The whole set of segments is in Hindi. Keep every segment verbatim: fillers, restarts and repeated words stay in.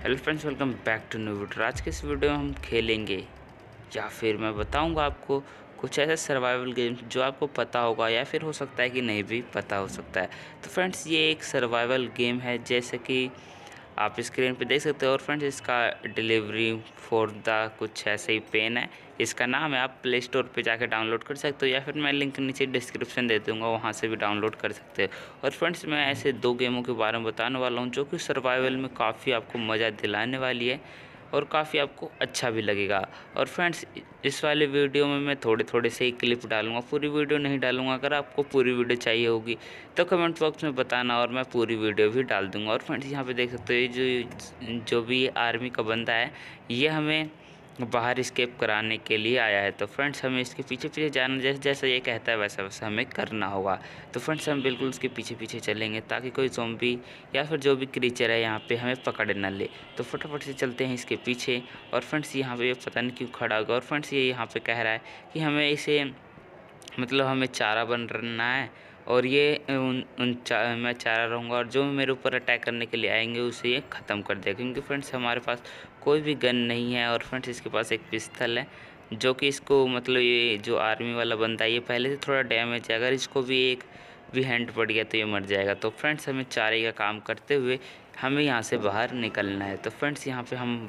Hello friends, welcome back to new video. आज के इस वीडियो में हम खेलेंगे या फिर मैं बताऊंगा आपको कुछ ऐसे सर्वाइवल गेम जो आपको पता होगा या फिर हो सकता है कि नहीं भी पता हो सकता है। तो फ्रेंड्स, ये एक सर्वाइवल गेम है जैसे कि आप स्क्रीन पे देख सकते हो। और फ्रेंड्स, इसका डिलीवरी फॉर द कुछ ऐसे ही पेन है, इसका नाम है। आप प्ले स्टोर पे जाके डाउनलोड कर सकते हो या फिर मैं लिंक नीचे डिस्क्रिप्शन दे दूँगा, वहाँ से भी डाउनलोड कर सकते हो। और फ्रेंड्स, मैं ऐसे दो गेमों के बारे में बताने वाला हूँ जो कि सर्वाइवल में काफ़ी आपको मज़ा दिलाने वाली है और काफ़ी आपको अच्छा भी लगेगा। और फ्रेंड्स, इस वाले वीडियो में मैं थोड़े थोड़े से ही क्लिप डालूंगा, पूरी वीडियो नहीं डालूंगा। अगर आपको पूरी वीडियो चाहिए होगी तो कमेंट बॉक्स में बताना और मैं पूरी वीडियो भी डाल दूंगा। और फ्रेंड्स, यहाँ पे देख सकते हो ये जो जो भी आर्मी का बंदा है, ये हमें बाहर स्केप कराने के लिए आया है। तो फ्रेंड्स, हमें इसके पीछे पीछे जाना, जैसे जैसा ये कहता है वैसा वैसा हमें करना होगा। तो फ्रेंड्स, हम बिल्कुल उसके पीछे पीछे चलेंगे ताकि कोई ज़ॉम्बी या फिर जो भी क्रीचर है यहाँ पे हमें पकड़ ना ले। तो फटाफट से चलते हैं इसके पीछे। और फ्रेंड्स, यहाँ पे ये पता नहीं क्यों खड़ा होगा। और फ्रेंड्स, ये यहाँ पे कह रहा है कि हमें इसे मतलब हमें चारा बनना है और ये उन उन चा, मैं चारा रहूँगा और जो मेरे ऊपर अटैक करने के लिए आएंगे उसे ये ख़त्म कर देगा। क्योंकि फ्रेंड्स, हमारे पास कोई भी गन नहीं है। और फ्रेंड्स, इसके पास एक पिस्तल है जो कि इसको मतलब ये जो आर्मी वाला बंदा है ये पहले से थोड़ा डैमेज है। अगर इसको भी एक भी हैंड पड़ गया तो ये मर जाएगा। तो फ्रेंड्स, हमें चारे का काम करते हुए हमें यहाँ से बाहर निकलना है। तो फ्रेंड्स, यहाँ पे हम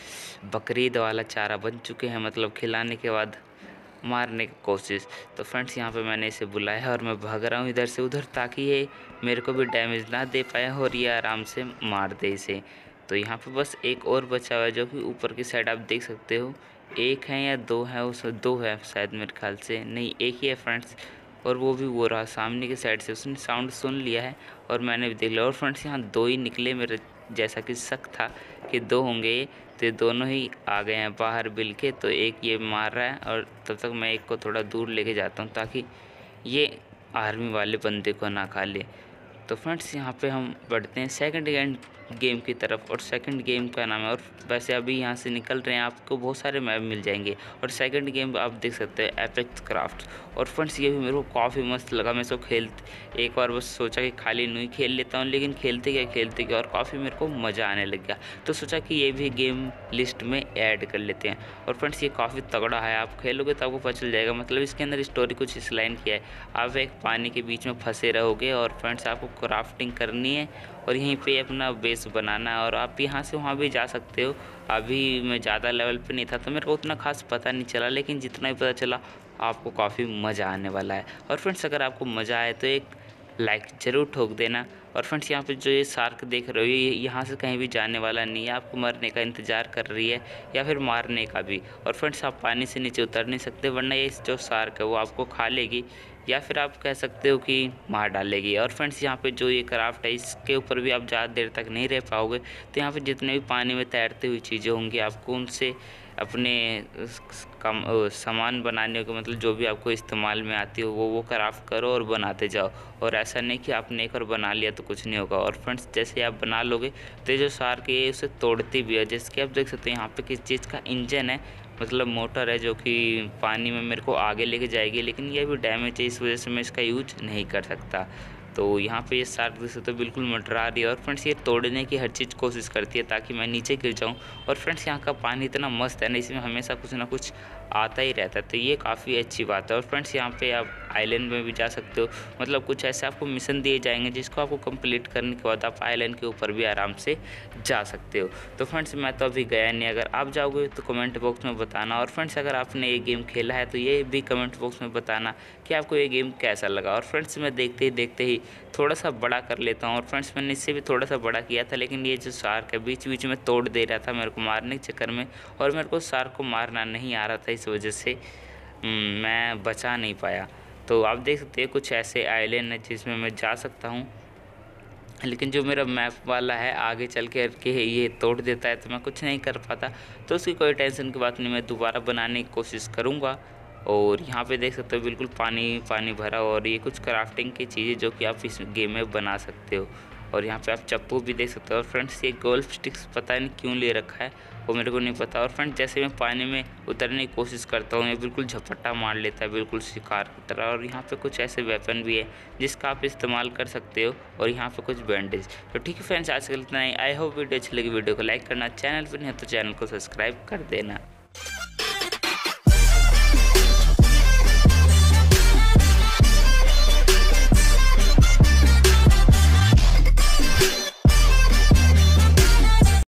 बकरीद वाला चारा बन चुके हैं, मतलब खिलाने के बाद मारने की कोशिश। तो फ्रेंड्स, यहाँ पे मैंने इसे बुलाया है और मैं भाग रहा हूँ इधर से उधर ताकि ये मेरे को भी डैमेज ना दे पाए और ये आराम से मार दे इसे। तो यहाँ पे बस एक और बचा हुआ है जो कि ऊपर की साइड आप देख सकते हो। एक है या दो है, उसमें दो है शायद, मेरे ख्याल से नहीं एक ही है फ्रेंड्स। और वो भी वो रहा सामने की साइड से, उसने साउंड सुन लिया है और मैंने भी देख लिया। और फ्रेंड्स, यहाँ दो ही निकले, मेरे जैसा कि शक था कि दो होंगे ये, तो ये दोनों ही आ गए हैं बाहर बिल के। तो एक ये मार रहा है और तब तक मैं एक को थोड़ा दूर लेके जाता हूँ ताकि ये आर्मी वाले बंदे को ना खा ले। तो फ्रेंड्स, यहाँ पे हम बढ़ते हैं सेकंड गेम गेम की तरफ। और सेकंड गेम का नाम है, और वैसे अभी यहाँ से निकल रहे हैं आपको बहुत सारे मैप मिल जाएंगे। और सेकंड गेम आप देख सकते हैं एपेक्स क्राफ्ट। और फ्रेंड्स, ये भी मेरे को काफ़ी मस्त लगा। मैं इसको खेल एक बार बस सोचा कि खाली नहीं खेल लेता हूँ, लेकिन खेलते गया खेलते गया और काफ़ी मेरे को मज़ा आने लग गया। तो सोचा कि ये भी गेम लिस्ट में ऐड कर लेते हैं। और फ्रेंड्स, ये काफ़ी तगड़ा है, आप खेलोगे तो आपको पता चल जाएगा। मतलब इसके अंदर स्टोरी कुछ इस लाइन की है, आप एक पानी के बीच में फंसे रहोगे और फ्रेंड्स आपको क्राफ्टिंग करनी है और यहीं पे अपना बेस बनाना है। और आप यहाँ से वहाँ भी जा सकते हो। अभी मैं ज़्यादा लेवल पे नहीं था तो मेरे को उतना खास पता नहीं चला, लेकिन जितना भी पता चला आपको काफ़ी मज़ा आने वाला है। और फ्रेंड्स, अगर आपको मज़ा आए तो एक लाइक ज़रूर ठोक देना। और फ्रेंड्स, यहाँ पे जो ये शार्क देख रहे हो ये यहाँ से कहीं भी जाने वाला नहीं है, आपको मरने का इंतज़ार कर रही है या फिर मारने का भी। और फ्रेंड्स, आप पानी से नीचे उतर नहीं सकते वरना ये जो शार्क है वो आपको खा लेगी या फिर आप कह सकते हो कि मार डालेगी। और फ्रेंड्स, यहाँ पे जो ये क्राफ्ट है इसके ऊपर भी आप ज़्यादा देर तक नहीं रह पाओगे। तो यहाँ पे जितने भी पानी में तैरती हुई चीज़ें होंगी आपको उनसे अपने कम सामान बनाने को, मतलब जो भी आपको इस्तेमाल में आती हो वो वो क्राफ्ट करो और बनाते जाओ। और ऐसा नहीं कि आपने एक और बना लिया तो कुछ नहीं होगा। और फ्रेंड्स, जैसे आप बना लोगे तो ये जो शार्क है उसे तोड़ती भी है। जैसे कि आप देख सकते हैं यहाँ पे किस चीज़ का इंजन है, मतलब मोटर है जो कि पानी में मेरे को आगे लेके जाएगी, लेकिन ये भी डैमेज है इस वजह से मैं इसका यूज नहीं कर सकता। तो यहाँ पे ये शार्क देख सकते हो बिल्कुल मंडरा रही है। और फ्रेंड्स, ये तोड़ने की हर चीज़ कोशिश करती है ताकि मैं नीचे गिर जाऊँ। और फ्रेंड्स, यहाँ का पानी इतना मस्त है ना, इसमें हमेशा कुछ ना कुछ आता ही रहता है, तो ये काफ़ी अच्छी बात है। और फ्रेंड्स, यहाँ पे आप आइलैंड में भी जा सकते हो, मतलब कुछ ऐसे आपको मिशन दिए जाएंगे जिसको आपको कंप्लीट करने के बाद आप आइलैंड के ऊपर भी आराम से जा सकते हो। तो फ्रेंड्स, मैं तो अभी गया नहीं, अगर आप जाओगे तो कमेंट बॉक्स में बताना। और फ्रेंड्स, अगर आपने ये गेम खेला है तो ये भी कमेंट बॉक्स में बताना कि आपको ये गेम कैसा लगा। और फ्रेंड्स, मैं देखते ही देखते ही थोड़ा सा बड़ा कर लेता हूँ। और फ्रेंड्स, मैंने इससे भी थोड़ा सा बड़ा किया था, लेकिन ये जो शार्क है बीच बीच में तोड़ दे रहा था मेरे को मारने के चक्कर में, और मेरे को शार्क को मारना नहीं आ रहा था, इस वजह से मैं बचा नहीं पाया। तो आप देख सकते हैं कुछ ऐसे आइलैंड है जिसमें मैं जा सकता हूँ, लेकिन जो मेरा मैप वाला है आगे चल के के ये तोड़ देता है तो मैं कुछ नहीं कर पाता। तो उसकी कोई टेंशन की बात नहीं, मैं दोबारा बनाने की कोशिश करूँगा। और यहाँ पे देख सकते हो बिल्कुल पानी पानी भरा, और ये कुछ क्राफ्टिंग की चीज़ें जो कि आप इस गेम में बना सकते हो। और यहाँ पे आप चप्पू भी देख सकते हो। और फ्रेंड्स ये गोल्फ स्टिक्स पता नहीं क्यों ले रखा है, वो मेरे को नहीं पता। और फ्रेंड्स जैसे मैं पानी में उतरने की कोशिश करता हूँ, ये बिल्कुल झपट्टा मार लेता है, बिल्कुल शिकार की तरह। और यहाँ पे कुछ ऐसे वेपन भी है जिसका आप इस्तेमाल कर सकते हो, और यहाँ पे कुछ बैंडेज। तो ठीक है फ्रेंड्स, आज कल इतना ही। आई होप वीडियो अच्छी लगी, वीडियो को लाइक करना, चैनल पर नहीं है तो चैनल को सब्सक्राइब कर देना।